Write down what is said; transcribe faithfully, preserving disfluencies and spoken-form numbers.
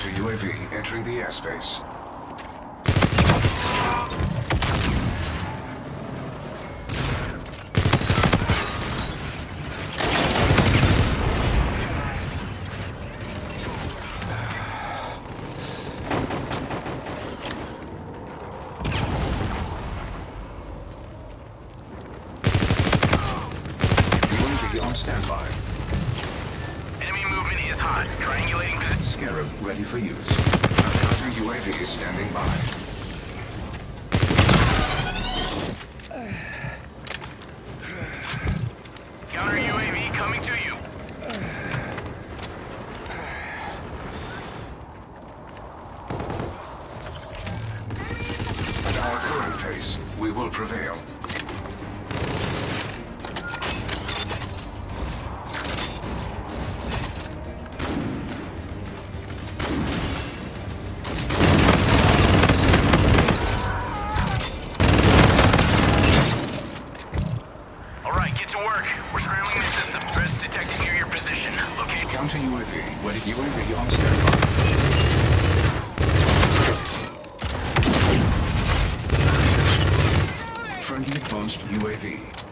Counter U A V entering the airspace. U A V on standby. Enemy movement is hot. Triangulating position. Scarab ready for use. Counter U A V is standing by. Counter U A V coming to you. At our current pace, we will prevail. We're scrambling the system. Threats detected near your position. Locate. Counter U A V. Ready. U A V on standby. Friendly advanced U A V.